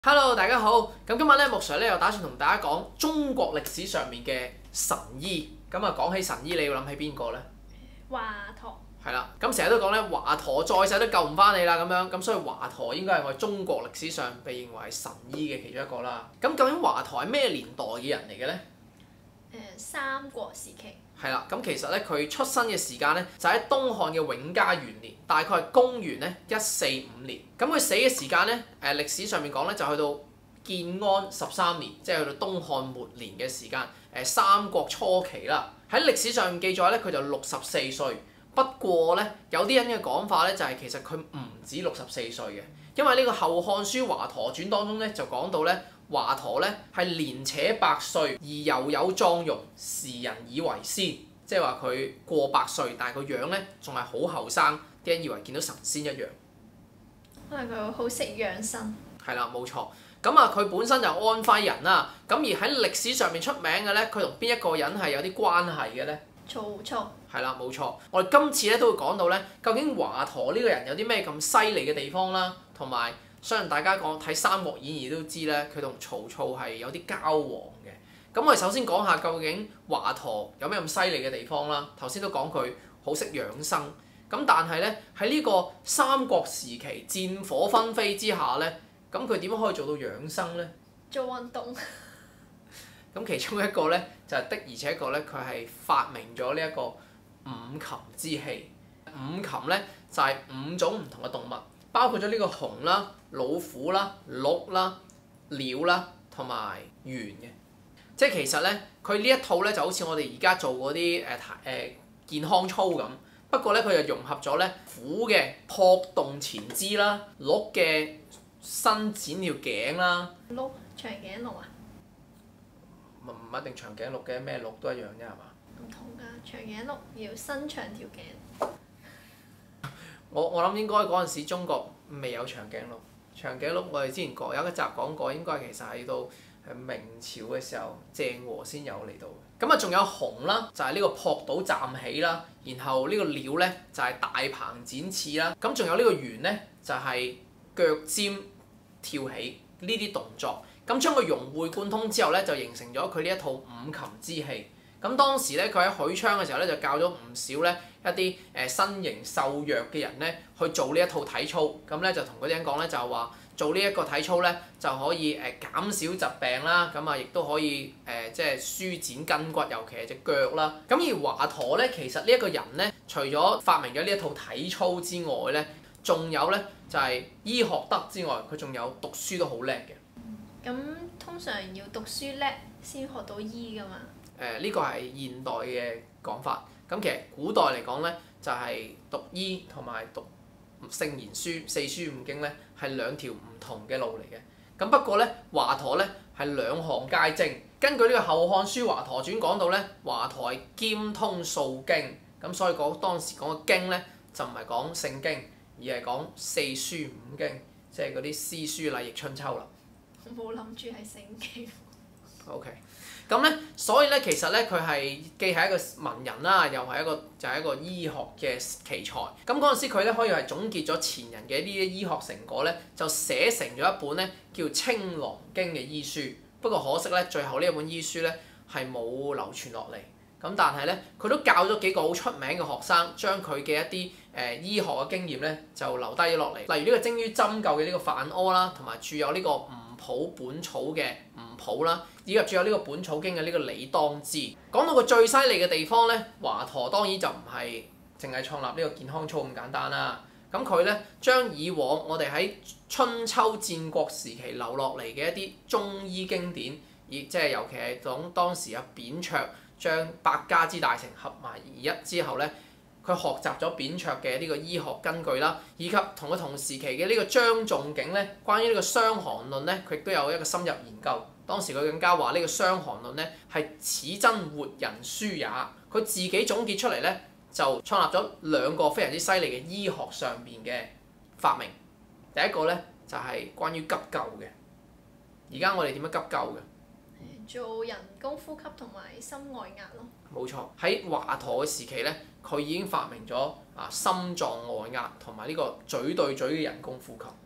Hello，大家好。咁今日咧，木 Sir 咧又打算同大家講中國歷史上面嘅神醫。咁啊，講起神醫，你要諗起邊個咧？ 華佗。 係啦，咁成日都講咧，華佗在世都救唔翻你啦，咁樣咁，所以華佗應該係我哋中國歷史上被認為係神醫嘅其中一個啦。咁究竟華佗係咩年代嘅人嚟嘅咧？ 三國時期。 係啦，咁其實咧佢出生嘅時間咧就喺東漢嘅永嘉元年，大概係公元咧145年。咁佢死嘅時間咧，歷史上面講咧就去到建安13年，即係去到東漢末年嘅時間，三國初期啦。喺歷史上記載咧，佢就64歲。不過咧，有啲人嘅講法咧就係其實佢唔止64歲嘅，因為呢個《後漢書華佗傳》當中咧就講到咧。華佗咧係年且百歲，而又有壯容，時人以為仙，即係話佢過百歲，但係個樣咧仲係好後生，啲人以為見到神仙一樣。 可能佢好識養生。 係啦，冇錯。咁啊，佢本身就安徽人啦。咁而喺歷史上面出名嘅咧，佢同邊一個人係有啲關係嘅咧？ 曹操。係啦，冇錯。我哋今次咧都會講到咧，究竟華佗呢個人有啲咩咁犀利嘅地方啦，同埋。相信大家講睇《三國演義》都知咧，佢同曹操係有啲交往嘅。咁我哋首先講下究竟華佗有咩咁犀利嘅地方啦。頭先都講佢好識養生，咁但係咧喺呢個三國時期戰火紛飛之下咧，咁佢點樣可以做到養生咧？ 做運動。 咁其中一個咧就係的，而且確咧佢係發明咗呢一個五禽之器。五禽咧就係5種唔同嘅動物。包括咗呢個熊啦、老虎啦、鹿啦、鳥啦同埋猿嘅，即係其實咧，佢呢一套咧就好似我哋而家做嗰啲健康操咁，不過咧佢就融合咗咧虎嘅撲動前肢啦、鹿嘅伸展條頸啦。 鹿長頸鹿啊？ 唔一定長頸鹿嘅，咩鹿都一樣啫，係嘛？ 唔同㗎，長頸鹿要伸長條頸。 我諗應該嗰陣時中國未有長頸鹿，長頸鹿我哋之前有一集講過，應該其實喺到明朝嘅時候鄭和先有嚟到。咁啊，仲有熊啦，就係呢個撲倒站起啦，然後呢個鳥咧就係大鵬展翅啦，咁仲有呢個猿咧就係腳尖跳起呢啲動作，咁將佢融會貫通之後咧，就形成咗佢呢一套五禽之器。咁當時咧，佢喺許昌嘅時候咧，就教咗唔少咧一啲身形瘦弱嘅人咧去做呢一套體操。咁咧就同嗰啲人講咧，就係話做呢一個體操咧就可以減少疾病啦。咁啊，亦都可以即係舒展筋骨，尤其係隻腳啦。咁而華佗咧，其實呢一個人咧，除咗發明咗呢一套體操之外咧，仲有咧就係醫學德之外，佢仲有讀書都好叻嘅。 咁通常要讀書叻先學到醫㗎嘛？ 呢個係現代嘅講法，咁其實古代嚟講咧，就係讀醫同埋讀聖賢書、四書五經咧，係兩條唔同嘅路嚟嘅。咁不過咧，華佗咧係兩項皆精。根據呢個《後漢書華佗傳》講到咧，華佗係兼通數經，咁所以當時講嘅經咧就唔係講聖經，而係講四書五經，即係嗰啲詩書禮易春秋啦。 我冇諗住係聖經。 OK。咁咧，所以咧，其實咧，佢係既係一個文人啦，又係一個醫學嘅奇才。咁嗰陣時，佢咧可以係總結咗前人嘅呢啲醫學成果咧，就寫成咗一本咧叫《青囊經》嘅醫書。不過可惜咧，最後呢一本醫書咧係冇流傳落嚟。咁但係咧，佢都教咗幾個好出名嘅學生，將佢嘅一啲醫學嘅經驗咧就留低咗落嚟。例如呢個精於針灸嘅呢個范柯啦，同埋著有呢個吳譜本草嘅吳譜啦，以及仲有呢個《本草經》嘅呢個李當之。講到佢最犀利嘅地方咧，華佗當然就唔係淨係創立呢個健康操咁簡單啦。咁佢咧將以往我哋喺春秋戰國時期留落嚟嘅一啲中醫經典，即係尤其係講當時阿扁鵲將百家之大成合埋而一之後咧，佢學習咗扁鵲嘅呢個醫學根據啦，以及同佢同時期嘅呢個張仲景咧，關於呢個《傷寒論》咧，佢亦都有一個深入研究。當時佢更加話呢個《傷寒論》咧係此真活人書也。佢自己總結出嚟咧，就創立咗兩個非常之犀利嘅醫學上邊嘅發明。第一個咧就係關於急救嘅。而家我哋點樣急救嘅？ 做人工呼吸同埋心外壓咯。 冇錯，喺華佗嘅時期咧，佢已經發明咗心臟外壓同埋呢個嘴對嘴嘅人工呼吸。咁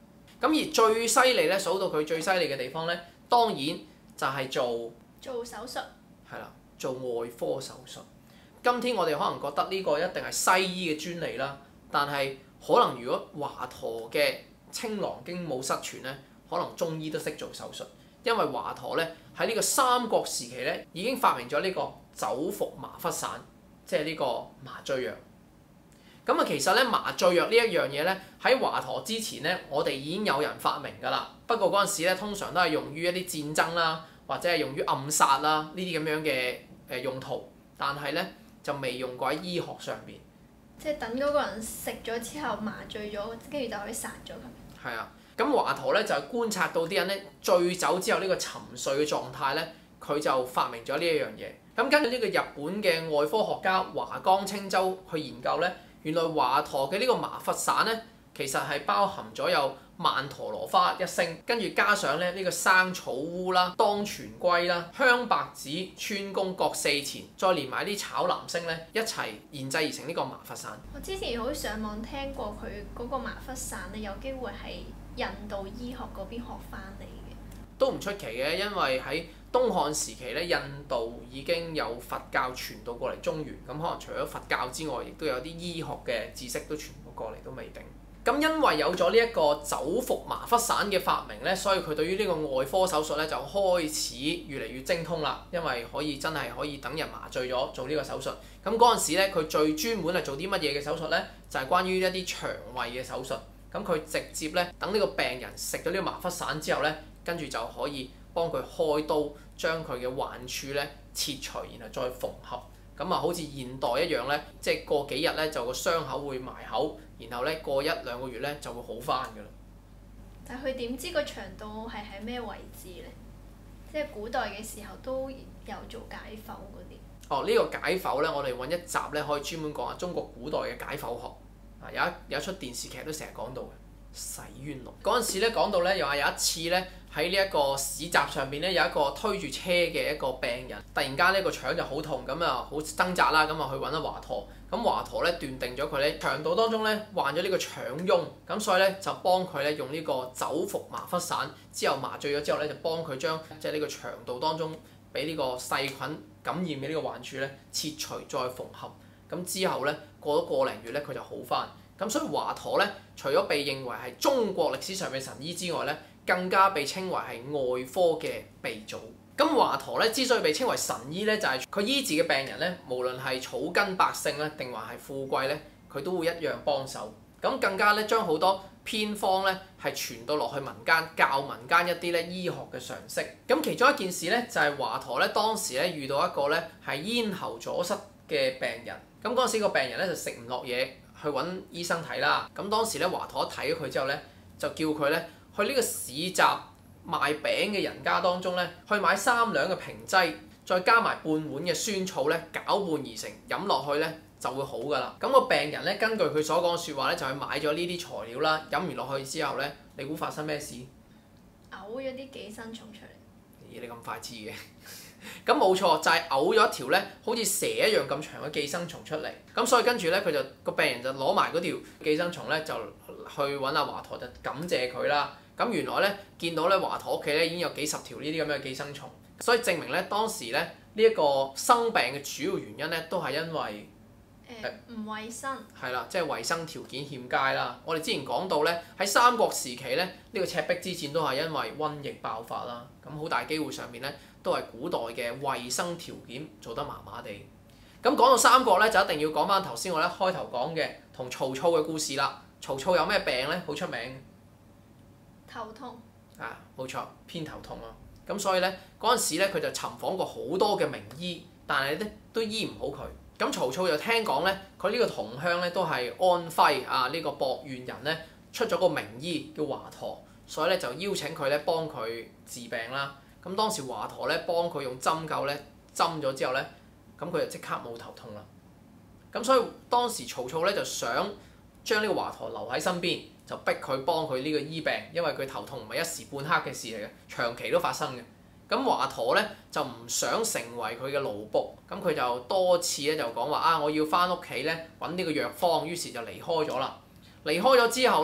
咁而最犀利咧，數到佢最犀利嘅地方咧，當然就係做手術。 係啦，做外科手術。今天我哋可能覺得呢個一定係西醫嘅專利啦，但係可能如果華佗嘅青囊經冇失傳咧，可能中醫都識做手術，因為華佗咧喺呢個三國時期咧已經發明咗呢個走服麻沸散，即係呢個麻醉藥。咁啊，其實咧麻醉藥呢一樣嘢咧喺華佗之前咧，我哋已經有人發明㗎啦。不過嗰陣時咧，通常都係用於一啲戰爭啦，或者係用於暗殺啦呢啲咁樣嘅用途，但係咧就未用過喺醫學上邊。 即係等嗰個人食咗之後麻醉咗，跟住就可以殺咗佢。 係啊，咁華佗咧就係觀察到啲人咧醉酒之後呢個沉睡嘅狀態咧，佢就發明咗呢一樣嘢。咁根據呢個日本嘅外科學家華岡清洲去研究咧，原來華佗嘅呢個麻沸散咧，其實係包含咗有曼陀羅花1升，跟住加上咧呢個生草烏啦、當全歸啦、香白子、川芎各4錢，再連埋啲炒南星咧一齊研製而成呢個麻沸散。 我之前好似上網聽過佢嗰個麻沸散咧，有機會係印度醫學嗰邊學翻嚟嘅。 都唔出奇嘅，因為喺東漢時期咧，印度已經有佛教傳到過嚟中原，咁可能除咗佛教之外，亦都有啲醫學嘅知識都傳到過嚟都未定。咁因為有咗呢一個走服麻沸散嘅發明咧，所以佢對於呢個外科手術咧就開始越嚟越精通啦。因為真係可以等人麻醉咗做呢個手術。咁嗰陣時咧，佢最專門係做啲乜嘢嘅手術咧？就係關於一啲腸胃嘅手術。咁佢直接咧等呢個病人食咗呢個麻沸散之後咧，跟住就可以幫佢開刀，將佢嘅患處咧切除，然後再縫合。咁啊，好似現代一樣咧，即係過幾日咧就個傷口會埋口，然後咧過1-2個月咧就會好返㗎啦。 但係佢點知個腸道係喺咩位置咧？即係古代嘅時候都有做解剖嗰啲。 哦，呢個解剖咧，我哋揾一集咧可以專門講下中國古代嘅解剖學。啊，有一出電視劇都成日講到嘅。洗冤錄嗰陣時咧講到咧，又話有一次咧喺呢一個市集上邊咧有一個推住車嘅一個病人，突然間呢個腸就好痛，咁啊好掙扎啦，咁啊去揾阿華佗。咁華佗咧斷定咗佢咧腸道當中咧患咗呢個腸癰，咁所以咧就幫佢咧用呢個走服麻沸散，之後麻醉咗之後咧就幫佢將即係呢個腸道當中俾呢個細菌感染嘅呢個患處咧切除再縫合。咁之後咧過咗個零月咧佢就好返。咁所以華佗咧，除咗被認為係中國歷史上嘅神醫之外咧，更加被稱為係外科嘅鼻祖。咁華佗咧之所以被稱為神醫咧，就係佢醫治嘅病人咧，無論係草根百姓咧，定還係富貴咧，佢都會一樣幫手。咁更加咧將好多偏方咧係傳到落去民間，教民間一啲咧醫學嘅常識。咁其中一件事咧就係華佗咧當時咧遇到一個咧係咽喉阻塞嘅病人。咁嗰陣時個病人咧就食唔落嘢。去揾醫生睇啦，咁當時咧華佗一睇咗佢之後咧，就叫佢咧去呢個市集賣餅嘅人家當中咧，去買3兩嘅平劑，再加埋半碗嘅酸草咧，攪拌而成，飲落去咧就會好㗎啦。咁個病人咧根據佢所講嘅説話咧，就去買咗呢啲材料啦，飲完落去之後咧，你估發生咩事？ 嘔咗啲寄生蟲出嚟。 咦，你咁快知嘅？咁冇錯，就係嘔咗一條咧，好似蛇一樣咁長嘅寄生蟲出嚟。咁所以跟住咧，個病人就攞埋嗰條寄生蟲咧，就去揾阿華佗就感謝佢啦。咁原來咧見到咧華佗屋企咧已經有幾十條呢啲咁嘅寄生蟲，所以證明咧當時咧呢一個生病嘅主要原因咧都係因為唔衞生。 係啦，即係衞生條件欠佳啦。我哋之前講到咧喺三國時期咧，呢個赤壁之戰都係因為瘟疫爆發啦。咁好大機會上面咧都係古代嘅衞生條件做得麻麻地。咁講到三國咧，就一定要講翻頭先我一開頭講嘅同曹操嘅故事啦。曹操有咩病咧？好出名。 頭痛。 啊，冇錯，偏頭痛咯。咁所以咧嗰陣時咧，佢就尋訪過好多嘅名醫，但係咧都醫唔好佢。咁曹操又聽講咧，佢呢個同鄉咧都係安徽啊呢個亳縣人咧，出咗個名醫叫華佗，所以咧就邀請佢咧幫佢治病啦。咁當時華佗咧幫佢用針灸咧針咗之後咧，咁佢就即刻冇頭痛啦。咁所以當時曹操咧就想將呢個華佗留喺身邊，就逼佢幫佢呢個醫病，因為佢頭痛唔係一時半刻嘅事嚟嘅，長期都發生嘅。咁華佗咧就唔想成為佢嘅奴僕，咁佢就多次咧就講話啊，我要翻屋企咧揾呢個藥方，於是就離開咗啦。離開咗之後咧，就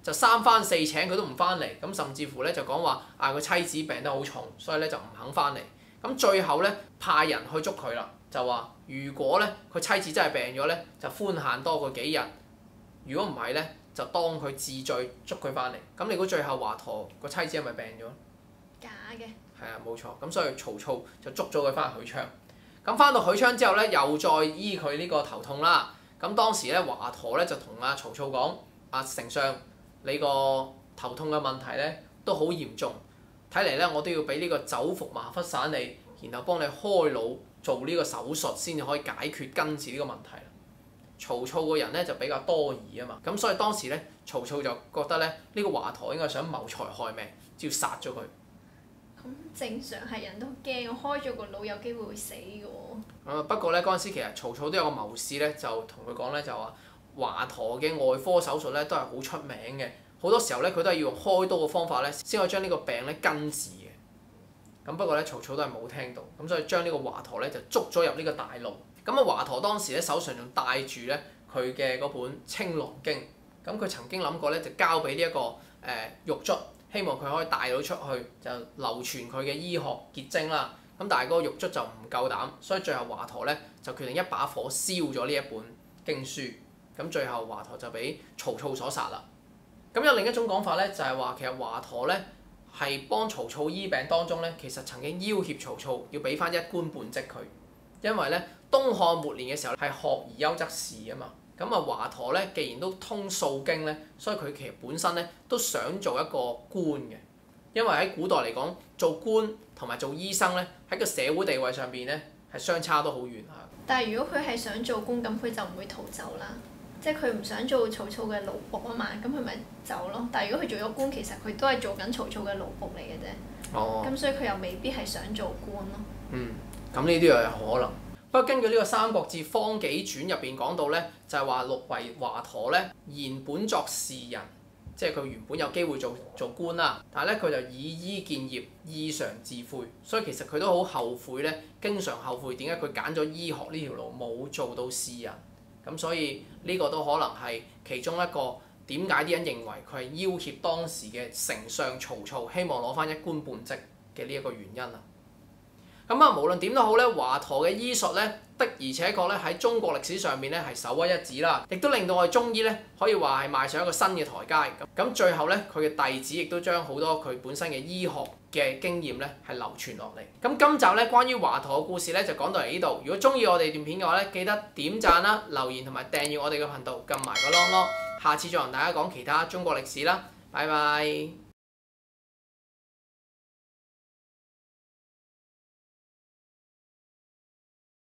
就三番四請佢都唔翻嚟，咁甚至乎咧就講話個妻子病得好重，所以咧就唔肯翻嚟。咁最後咧派人去捉佢啦，就話如果咧佢妻子真係病咗咧，就寬限多佢幾日；如果唔係咧，就當佢治罪捉佢翻嚟。咁你估最後華佗個妻子係咪病咗？ 假嘅。 係啊，冇錯。咁所以曹操就捉咗佢翻許昌。咁翻到許昌之後咧，又再醫佢呢個頭痛啦。咁當時咧華佗咧就同曹操講：丞相，你個頭痛嘅問題咧都好嚴重，睇嚟咧我都要俾呢個酒服麻沸散你，然後幫你開腦做呢個手術先至可以解決根治呢個問題。曹操個人咧就比較多疑啊嘛，咁所以當時咧曹操就覺得咧呢個華佗應該想謀財害命，只要殺咗佢。 咁正常係人都驚，我開咗個腦有機會會死嘅喎。 不過咧嗰陣時其實曹操都有個謀士咧，就同佢講咧就話華佗嘅外科手術咧都係好出名嘅，好多時候咧佢都係要用開刀嘅方法咧先可以將呢個病咧根治嘅。咁不過咧曹操都係冇聽到，咁所以將呢個華佗咧就捉咗入呢個大牢。咁華佗當時咧手上仲帶住咧佢嘅嗰本《青囊經》，咁佢曾經諗過咧就交俾呢一個獄卒，希望佢可以帶到出去就流傳佢嘅醫學結晶啦。咁但係嗰個獄卒就唔夠膽，所以最後華佗咧就決定一把火燒咗呢一本經書。咁最後華佗就俾曹操所殺啦。咁有另一種講法咧，就係話其實華佗咧係幫曹操醫病當中咧，其實曾經要挾曹操要俾翻一官半職佢，因為咧東漢末年嘅時候係學而優則仕啊嘛。咁華佗咧既然都通數經咧，所以佢其實本身咧都想做一個官嘅，因為喺古代嚟講，做官同埋做醫生咧喺個社會地位上邊咧係相差都好遠下。 但係如果佢係想做官，咁佢就唔會逃走啦。即係佢唔想做曹操嘅奴僕啊嘛，咁佢咪走咯。但係如果佢做咗官，其實佢都係做緊曹操嘅奴僕嚟嘅啫。 哦。咁所以佢又未必係想做官咯。 咁呢啲又有可能。不過根據呢個《三國志方紀傳》入邊講到咧，就係話陸為華佗咧原本作士人，即係佢原本有機會做官啦，但係咧佢就以醫建業，異常自悔，所以其實佢都好後悔咧，經常後悔點解佢揀咗醫學呢條路冇做到士人。咁所以呢個都可能係其中一個點解啲人認為佢係要挾當時嘅丞相曹操，希望攞翻一官半職嘅呢一個原因啊。咁無論點都好咧，華佗嘅醫術咧的而且確咧喺中國歷史上面咧係首屈一指啦，亦都令到我哋中醫咧可以話係邁上一個新嘅台階。咁最後咧佢嘅弟子亦都將好多佢本身嘅醫學嘅經驗咧係流傳落嚟。咁今集咧關於華佗嘅故事咧就講到嚟呢度。如果中意我哋段片嘅話咧，記得點讚啦、留言同埋訂閱我哋嘅頻道，撳埋個啷啷。下次再同大家講其他中國歷史啦，拜拜。